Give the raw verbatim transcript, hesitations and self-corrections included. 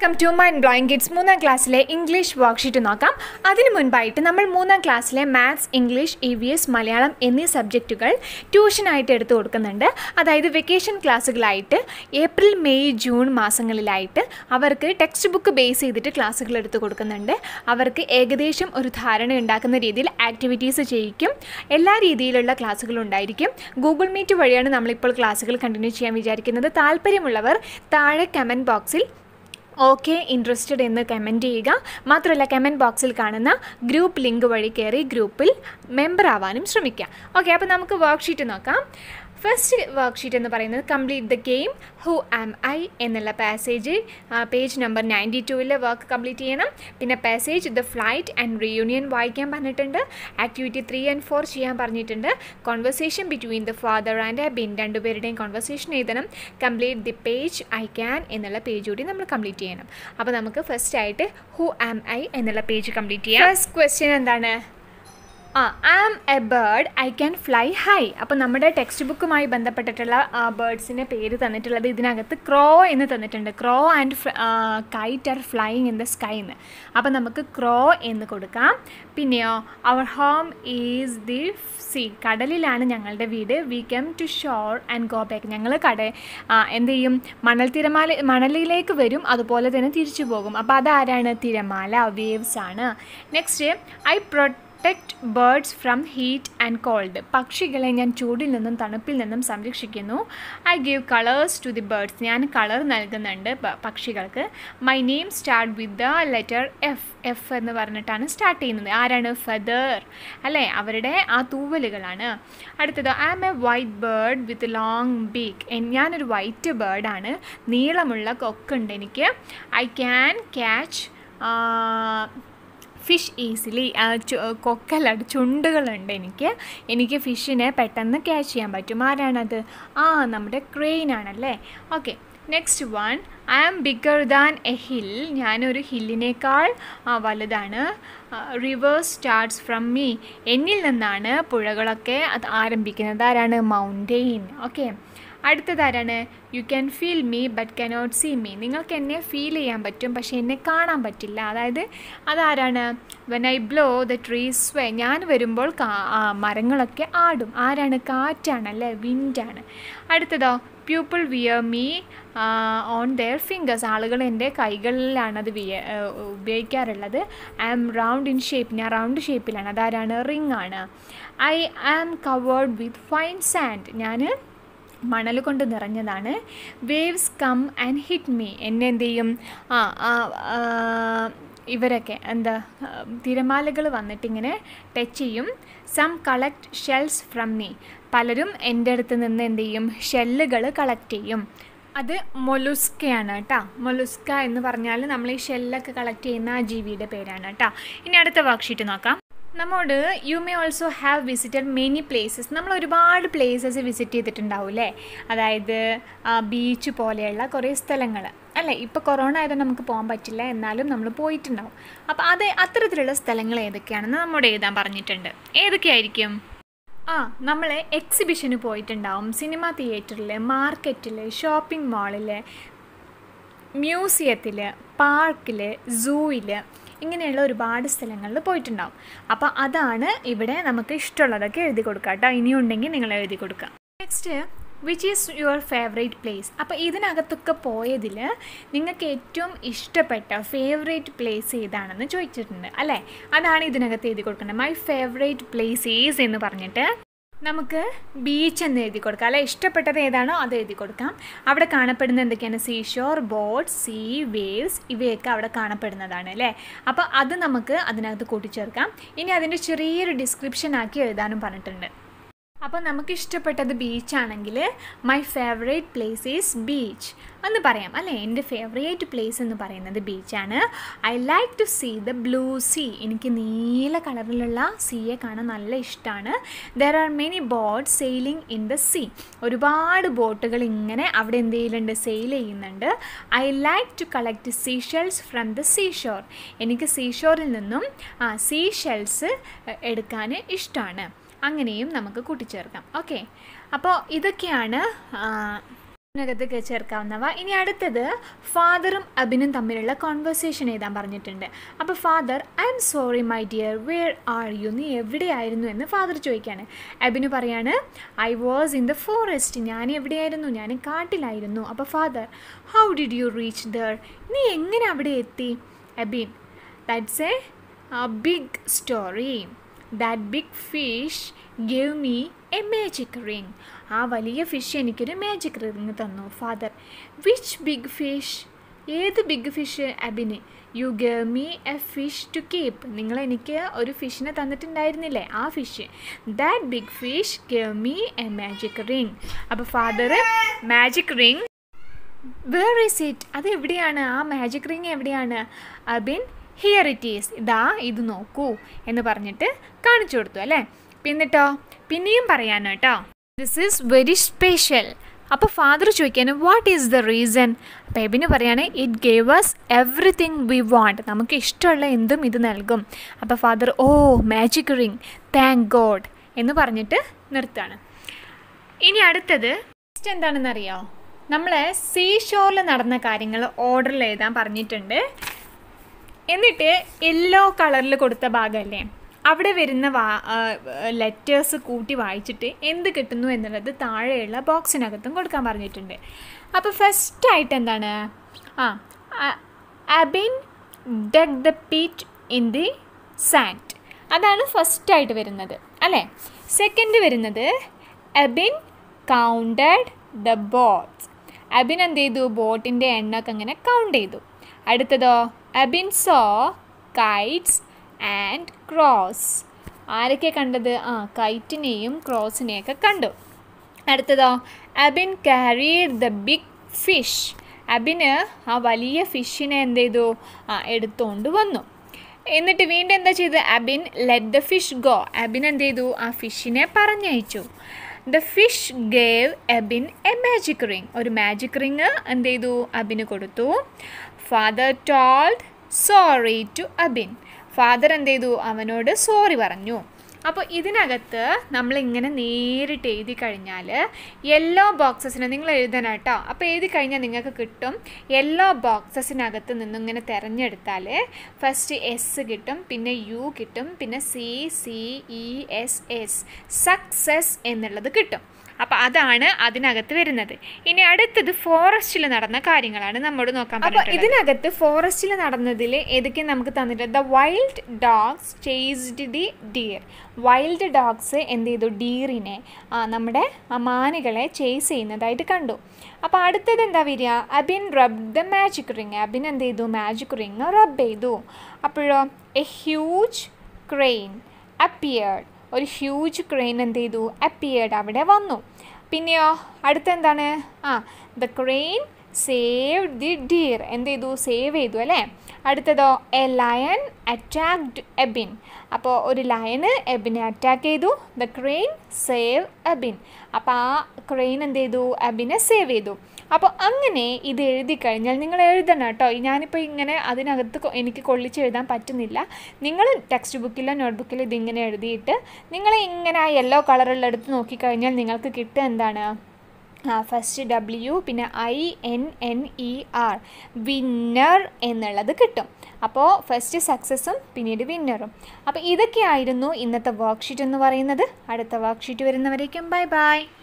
Welcome to mind blowing kids. മൂന്നാം ക്ലാസ്സിലെ English worksheet നോക്കാം. അതിനു മുൻപായിട്ട് നമ്മൾ മൂന്നാം ക്ലാസ്സിലെ maths, English, E V S, Malayalam എന്നീ സബ്ജക്റ്റുകൾ ട്യൂഷനായിട്ട് എടുത്തു കൊടുക്കുന്നുണ്ട്. അതായത് വെക്കേഷൻ ക്ലാസ്സുകളായിട്ട് ഏപ്രിൽ, മെയ്, ജൂൺ മാസങ്ങളിലായിട്ട് അവർക്ക് ടെക്സ്റ്റ് ബുക്ക് ബേസ് ചെയ്തിട്ട് ക്ലാസ്സുകൾ എടുത്തു കൊടുക്കുന്നുണ്ട്. അവർക്ക് ഏകദേശം ഒരു ധാരണ ഉണ്ടാക്കുന്ന രീതിയിൽ ആക്ടിവിറ്റീസ് ചെയ്യിക്കും. എല്ലാ രീതിയിലുള്ള ക്ലാസ്സുകളും ഉണ്ടായിരിക്കും. ഗൂഗിൾ മീറ്റ് വഴിയാണ് നമ്മളിപ്പോൾ ക്ലാസ്സുകൾ കണ്ടിന്യൂ ചെയ്യാൻ വിചാരിക്കുന്നത്. താല്പര്യമുള്ളവർ താഴെ കമൻറ്റ് ബോക്സിൽ ഓക്കെ ഇൻട്രസ്റ്റഡ് എന്ന് കമൻറ്റ് ചെയ്യുക. മാത്രമല്ല കമൻറ്റ് ബോക്സിൽ കാണുന്ന ഗ്രൂപ്പ് ലിങ്ക് വഴി കയറി ഗ്രൂപ്പിൽ മെമ്പർ ആവാനും ശ്രമിക്കുക. ഓക്കെ, അപ്പോൾ നമുക്ക് വർക്ക്ഷീറ്റ് നോക്കാം. ഫസ്റ്റ് വർക്ക്ഷീറ്റ് എന്ന് പറയുന്നത് complete the game who am I എന്നുള്ള പാസേജ് പേജ് നമ്പർ നയൻറ്റി ടൂവിലെ വർക്ക് കംപ്ലീറ്റ് ചെയ്യണം. പിന്നെ passage the flight and reunion വായിക്കാൻ പറഞ്ഞിട്ടുണ്ട്. ആക്ടിവിറ്റി ത്രീ ആൻഡ് ഫോർ ചെയ്യാൻ പറഞ്ഞിട്ടുണ്ട്. Conversation between the father and Bin, രണ്ടുപേരുടെയും കോൺവെർസേഷൻ എഴുതണം. Complete the page I can എന്നുള്ള പേജ് കൂടി നമ്മൾ കംപ്ലീറ്റ് ചെയ്യണം. അപ്പോൾ നമുക്ക് ഫസ്റ്റ് ആയിട്ട് ഹു ആം ഐ എന്നുള്ള പേജ് കംപ്ലീറ്റ് ചെയ്യാം. ഫസ്റ്റ് ക്വസ്റ്റ്യൻ എന്താണ്? ആ am A bird I can fly high. അപ്പോൾ നമ്മുടെ ടെക്സ്റ്റ് ബുക്കുമായി ബന്ധപ്പെട്ടിട്ടുള്ള ബേർഡ്സിൻ്റെ പേര് തന്നിട്ടുള്ളത് ഇതിനകത്ത് ക്രോ എന്ന് തന്നിട്ടുണ്ട്. Crow and kite are flying in the sky എന്ന്. അപ്പോൾ നമുക്ക് ക്രോ എന്ന് കൊടുക്കാം. പിന്നെയോ our home is the sea, കടലിലാണ് ഞങ്ങളുടെ വീട്. We come to shore and go back, ഞങ്ങൾ കട എന്ത് ചെയ്യും, മണൽ തിരമാല മണലിലേക്ക് വരും, അതുപോലെ തന്നെ തിരിച്ചു പോകും. അപ്പോൾ അതാരാണ്? തിരമാല, വേവ്സ് ആണ്. Next I protect birds from heat and cold, പക്ഷികളെ ഞാൻ ചൂടിൽ നിന്നും തണുപ്പിൽ നിന്നും സംരക്ഷിക്കുന്നു. I give colours to the birds, ഞാൻ കളർ നൽകുന്നുണ്ട് പക്ഷികൾക്ക്. My name start with the letter F, F എന്ന് പറഞ്ഞിട്ടാണ് സ്റ്റാർട്ട് ചെയ്യുന്നത്. ആരാണ്? ഫെദർ അല്ലേ, അവരുടെ ആ തൂവലുകളാണ്. അടുത്തത് I am a white bird with long beak, ഞാനൊരു വൈറ്റ് ബേർഡാണ്, നീളമുള്ള കൊക്കുണ്ട് എനിക്ക്. I can catch fish easily, കൊക്കല്ല ചുണ്ടുകളുണ്ട് എനിക്ക്, എനിക്ക് ഫിഷിനെ പെട്ടെന്ന് ക്യാച്ച് ചെയ്യാൻ പറ്റും. ആരാണത്? ആ നമ്മുടെ ക്രെയിൻ ആണല്ലേ. Okay, next one I am bigger than a hill, ഞാനൊരു ഹില്ലിനേക്കാൾ വലുതാണ്. റിവേഴ്സ് സ്റ്റാർട്ട്സ് ഫ്രം മീ, എന്നിൽ നിന്നാണ് പുഴകളൊക്കെ അത് ആരംഭിക്കുന്നത്. ആരാണ്? മൗണ്ടെയിൻ. ഓക്കെ, അടുത്തതാരാണ്? You can feel me but cannot see me, നിങ്ങൾക്ക് എന്നെ ഫീൽ ചെയ്യാൻ പറ്റും പക്ഷേ എന്നെ കാണാൻ പറ്റില്ല. അതായത് അതാരാണ്? When I blow the trees sway, ഞാൻ വരുമ്പോൾ മരങ്ങളൊക്കെ ആടും. ആരാണ്? കാറ്റാണല്ലേ, വിൻഡാണ്. അടുത്തതോ people wear me on their fingers, ആളുകൾ എൻ്റെ കൈകളിലാണത് വിയ ഉപയോഗിക്കാറുള്ളത്. I am round in shape, ഞാൻ റൗണ്ട് ഷേപ്പിലാണ്. അതാരാണ്? റിംഗ് ആണ്. I am covered with fine sand, ഞാൻ മണൽ കൊണ്ട് നിറഞ്ഞതാണ്. Waves come and hit me, എന്നെ എന്ത് ചെയ്യും? ആ ഇവരൊക്കെ എന്താ, തിരമാലകൾ വന്നിട്ടിങ്ങനെ ടച്ച് ചെയ്യും. Some collect shells from me, പലരും എൻ്റെ അടുത്ത് നിന്ന് എന്ത് ചെയ്യും? ഷെല്ലുകൾ കളക്ട് ചെയ്യും. അത് മൊലുസ്കയാണ് കേട്ടോ. മൊലുസ്ക എന്ന് പറഞ്ഞാൽ നമ്മൾ ഈ ഷെല്ലൊക്കെ കളക്ട് ചെയ്യുന്ന ആ ജീവിയുടെ പേരാണ് കേട്ടോ. ഇനി അടുത്ത വർക്ക്ഷീറ്റ് നോക്കാം. നമ്മോട് you may also have visited many places, നമ്മൾ ഒരുപാട് പ്ലേസസ് വിസിറ്റ് ചെയ്തിട്ടുണ്ടാവില്ലേ. അതായത് ബീച്ച് പോലെയുള്ള കുറേ സ്ഥലങ്ങൾ അല്ലേ. ഇപ്പോൾ കൊറോണ ആയതുകൊണ്ട് നമുക്ക് പോകാൻ പറ്റില്ല, എന്നാലും നമ്മൾ പോയിട്ടുണ്ടാവും. അപ്പോൾ അത് അത്തരത്തിലുള്ള സ്ഥലങ്ങൾ ഏതൊക്കെയാണെന്ന് നമ്മോട് എഴുതാൻ പറഞ്ഞിട്ടുണ്ട്. ഏതൊക്കെയായിരിക്കും? ആ നമ്മൾ എക്സിബിഷന് പോയിട്ടുണ്ടാവും, സിനിമ തിയേറ്ററിൽ, മാർക്കറ്റിൽ, ഷോപ്പിംഗ് മാളിൽ, മ്യൂസിയത്തിൽ, പാർക്കിൽ, സൂവിൽ, ഇങ്ങനെയുള്ള ഒരുപാട് സ്ഥലങ്ങളിൽ പോയിട്ടുണ്ടാവും. അപ്പോൾ അതാണ് ഇവിടെ നമുക്ക് ഇഷ്ടമുള്ളതൊക്കെ എഴുതി കൊടുക്കുക കേട്ടോ. ഇനിയും ഉണ്ടെങ്കിൽ നിങ്ങൾ എഴുതി കൊടുക്കുക. Next which is your favourite place, അപ്പോൾ ഇതിനകത്തൊക്കെ പോയതിൽ നിങ്ങൾക്ക് ഏറ്റവും ഇഷ്ടപ്പെട്ട ഫേവറേറ്റ് പ്ലേസ് ഏതാണെന്ന് ചോദിച്ചിട്ടുണ്ട് അല്ലേ. അതാണ് ഇതിനകത്ത് എഴുതി കൊടുക്കേണ്ടത്. മൈ ഫേവറേറ്റ് പ്ലേസ് ഈസ് എന്ന് പറഞ്ഞിട്ട് നമുക്ക് ബീച്ച് എന്ന് എഴുതി കൊടുക്കാം അല്ലെ. ഇഷ്ടപ്പെട്ടത് ഏതാണോ അത് എഴുതി കൊടുക്കാം. അവിടെ കാണപ്പെടുന്ന എന്തൊക്കെയാണ്? സീഷോർ, ബോട്ട്, സീ, വേവ്സ്, ഇവയൊക്കെ അവിടെ കാണപ്പെടുന്നതാണ് അല്ലേ. അപ്പോൾ അത് നമുക്ക് അതിനകത്ത് കൂട്ടിച്ചേർക്കാം. ഇനി അതിൻ്റെ ചെറിയൊരു ഡിസ്ക്രിപ്ഷൻ ആക്കി എഴുതാനും പറഞ്ഞിട്ടുണ്ട്. അപ്പോൾ നമുക്ക് ഇഷ്ടപ്പെട്ടത് ബീച്ചാണെങ്കിൽ my favourite place is beach എന്ന് പറയാം അല്ലേ. എൻ്റെ ഫേവറേറ്റ് പ്ലേസ് എന്ന് പറയുന്നത് ബീച്ചാണ്. I like to see the blue sea, എനിക്ക് നീല കളറിലുള്ള സീയെ കാണാൻ നല്ല ഇഷ്ടമാണ്. There are many boats sailing in the sea, ഒരുപാട് ബോട്ടുകൾ ഇങ്ങനെ അവിടെ എന്ത് ചെയ്യുന്നുണ്ട്? സെയിൽ ചെയ്യുന്നുണ്ട്. I like to collect sea shells from the sea shore, എനിക്ക് സീ ഷോറിൽ നിന്നും ആ സീ ഷെൽസ് എടുക്കാൻ ഇഷ്ടമാണ്. അങ്ങനെയും നമുക്ക് കൂട്ടിച്ചേർക്കാം. ഓക്കെ, അപ്പോൾ ഇതൊക്കെയാണ് ഇതിനകത്ത് ചേർക്കാവുന്നവ. ഇനി അടുത്തത് ഫാദറും അബിനും തമ്മിലുള്ള കോൺവെർസേഷൻ എഴുതാൻ പറഞ്ഞിട്ടുണ്ട്. അപ്പോൾ father, I am sorry my dear, where are you, നീ എവിടെയായിരുന്നു എന്ന് ഫാദർ ചോദിക്കുകയാണ്. അബിന് പറയാണ്, I was in the forest, ഞാൻ എവിടെയായിരുന്നു, ഞാൻ കാട്ടിലായിരുന്നു. അപ്പോൾ father, how did you reach there, നീ എങ്ങനെ അവിടെ എത്തി? Abin, that's a big story, that big fish gave me a magic ring, ആ വലിയ ഫിഷ് എനിക്കൊരു മാജിക് റിംഗ് തന്നു. ഫാദർ, വിച്ച് ബിഗ് ഫിഷ്, ഏത് ബിഗ് ഫിഷ്? അബിന്, you gave me a fish to keep, നിങ്ങൾ എനിക്ക് ഒരു ഫിഷിനെ തന്നിട്ടുണ്ടായിരുന്നില്ലേ, ആ fish. That big fish gave me a magic ring. അപ്പോൾ father, magic ring where is it, അത് എവിടെയാണ്, ആ മാജിക് റിംഗ് എവിടെയാണ്? അബിൻ, ഹിയർ ഇറ്റ് ഈസ്, ഇതാ ഇത് നോക്കൂ എന്ന് പറഞ്ഞിട്ട് കാണിച്ചു കൊടുത്തു അല്ലേ. പിന്നിട്ടോ പിന്നെയും പറയാനോ കേട്ടോ, ദിസ് ഈസ് വെരി സ്പെഷ്യൽ. അപ്പോൾ ഫാദർ ചോദിക്കാനും വാട്ട് ഈസ് ദ റീസൺ? അപ്പോൾ എബിന് പറയാണ്, it gave us everything we want, നമുക്ക് ഇഷ്ടമുള്ള എന്തും ഇത് നൽകും. അപ്പോൾ father, oh magic ring, thank God എന്ന് പറഞ്ഞിട്ട് നിർത്തുകയാണ്. ഇനി അടുത്തത് നെക്സ്റ്റ് എന്താണെന്നറിയോ, നമ്മളെ സീ ഷോറിൽ നടന്ന കാര്യങ്ങൾ ഓർഡറിൽ എഴുതാൻ പറഞ്ഞിട്ടുണ്ട്. എന്നിട്ട് യെല്ലോ കളറിൽ കൊടുത്ത ഭാഗമല്ലേ, അവിടെ വരുന്ന വാ ലെറ്റേഴ്സ് കൂട്ടി വായിച്ചിട്ട് എന്ത് കിട്ടുന്നു എന്നുള്ളത് താഴെയുള്ള ബോക്സിനകത്തും കൊടുക്കാൻ പറഞ്ഞിട്ടുണ്ട്. അപ്പോൾ ഫസ്റ്റായിട്ട് എന്താണ്, ആ Abin dug the pit in the sand, അതാണ് ഫസ്റ്റായിട്ട് വരുന്നത് അല്ലേ. സെക്കൻഡ് വരുന്നത് Abin counted the boats, Abin എന്ത് ചെയ്തു, ബോട്ടിൻ്റെ എണ്ണൊക്കെ അങ്ങനെ കൗണ്ട് ചെയ്തു. അടുത്തതോ Abin saw kites and crows, ആരൊക്കെ കണ്ടത്, ആ കൈറ്റിനെയും ക്രോസിനെയൊക്കെ കണ്ടു. അടുത്തതോ Abin carried the big fish, അബിന് ആ വലിയ ഫിഷിനെ എന്ത് ചെയ്തു, ആ എടുത്തുകൊണ്ട് വന്നു. എന്നിട്ട് വീണ്ടും എന്താ ചെയ്ത്, Abin let the fish go, Abin എന്ത് ചെയ്തു, ആ ഫിഷിനെ പറഞ്ഞയച്ചു. The fish gave Abin a magic ring, ഒരു മാജിക് റിംഗ് എന്ത് ചെയ്തു, അബിന് കൊടുത്തു. Father told sorry to Abin, father എന്ത് ചെയ്തു, അവനോട് സോറി പറഞ്ഞു. അപ്പോൾ ഇതിനകത്ത് നമ്മളിങ്ങനെ നേരിട്ട് എഴുതി കഴിഞ്ഞാൽ യെല്ലോ ബോക്സസിന് നിങ്ങൾ എഴുതണം കേട്ടോ. അപ്പോൾ എഴുതി കഴിഞ്ഞാൽ നിങ്ങൾക്ക് കിട്ടും, യെല്ലോ ബോക്സസിനകത്ത് നിന്നിങ്ങനെ തിരഞ്ഞെടുത്താൽ ഫസ്റ്റ് എസ് കിട്ടും, പിന്നെ യു കിട്ടും, പിന്നെ C C E S S, success എന്നുള്ളത് കിട്ടും. അപ്പോൾ അതാണ് അതിനകത്ത് വരുന്നത്. ഇനി അടുത്തത് ഫോറസ്റ്റിൽ നടന്ന കാര്യങ്ങളാണ് നമ്മോട് നോക്കാൻ പറ്റുന്നത്. അപ്പോൾ ഇതിനകത്ത് ഫോറസ്റ്റിൽ നടന്നതിൽ ഏതൊക്കെ നമുക്ക് തന്നിട്ടുണ്ട്, the wild dogs chased the deer, wild dogs എന്ത് ചെയ്തു, ഡീറിനെ, ആ നമ്മുടെ മാനുകളെ ചേസ് ചെയ്യുന്നതായിട്ട് കണ്ടു. അപ്പോൾ അടുത്തത് എന്താ വരിക, Abin rubbed the magic ring, Abin എന്ത് ചെയ്തു, മാജിക് റിംഗ് റബ്ബ് ചെയ്തു. അപ്പോഴോ എ ഹ്യൂജ് ക്രെയിൻ അപ്പിയേർഡ്, ഒരു ഹ്യൂജ് ക്രെയിൻ എന്ത് ചെയ്തു, അപ്പിയേർഡ്, അവിടെ വന്നു. പിന്നെയോ അടുത്തെന്താണ്, ആ the crane save the deer, എന്ത് ചെയ്തു, സേവ് ചെയ്തു അല്ലേ. അടുത്തതോ എ ലയൺ അറ്റാക്ഡ് എബിൻ, അപ്പോൾ ഒരു ലയന് എബിനെ അറ്റാക്ക് ചെയ്തു. ദ ക്രെയിൻ സേവ് എബിൻ, അപ്പോൾ ആ ക്രെയിൻ എന്ത് ചെയ്തു, എബിനെ സേവ് ചെയ്തു. അപ്പോൾ അങ്ങനെ ഇത് എഴുതി കഴിഞ്ഞാൽ നിങ്ങൾ എഴുതണം കേട്ടോ. ഞാനിപ്പോൾ ഇങ്ങനെ അതിനകത്ത് എനിക്ക് കൊള്ളിച്ച് എഴുതാൻ പറ്റുന്നില്ല. നിങ്ങൾ ടെക്സ്റ്റ് ബുക്കിലോ നോട്ട്ബുക്കിലോ ഇതിങ്ങനെ എഴുതിയിട്ട് നിങ്ങൾ ഇങ്ങനെ ആ യെല്ലോ കളറുള്ളെടുത്ത് നോക്കിക്കഴിഞ്ഞാൽ നിങ്ങൾക്ക് കിട്ടുക എന്താണ്, ആ ഫസ്റ്റ് ഡബ്ല്യു പിന്നെ I N N E R, winner എന്നുള്ളത് കിട്ടും. അപ്പോൾ ഫസ്റ്റ് സക്സസ്സും പിന്നീട് വിന്നറും. അപ്പോൾ ഇതൊക്കെയായിരുന്നു ഇന്നത്തെ വർക്ക്ഷീറ്റ് എന്ന് പറയുന്നത്. അടുത്ത വർക്ക്ഷീറ്റ് വരുന്നവരേക്കും ബൈ ബൈ.